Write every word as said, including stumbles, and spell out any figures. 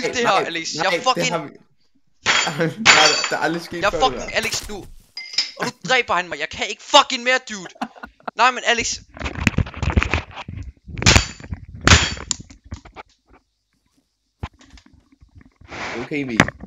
det her, Alex. Jeg er fucking... Nej, der er aldrig sket. Jeg er fucking Alex nu. Og nu dræber han mig. Jeg kan ikke fucking mere, dude. Nej, men Alex. Okay, vi.